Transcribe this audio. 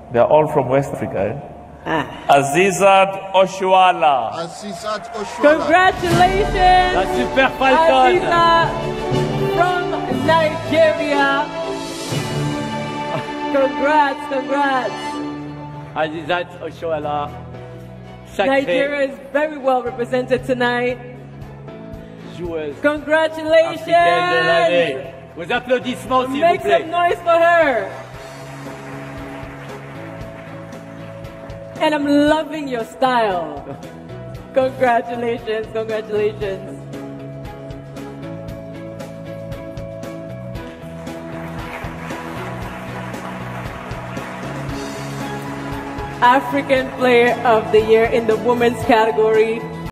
They are all from West Africa. Asisat Oshoala. Asisat Oshoala. Congratulations, La Super Falcon. Asisat from Nigeria. Congrats, congrats. Asisat Oshoala. Nigeria is very well represented tonight. Joueuse Congratulations. africaine de l'année. Vos applaudissements, s'il vous Make plaît. some noise for her. And I'm loving your style. Congratulations, congratulations. African Player of the Year in the women's category,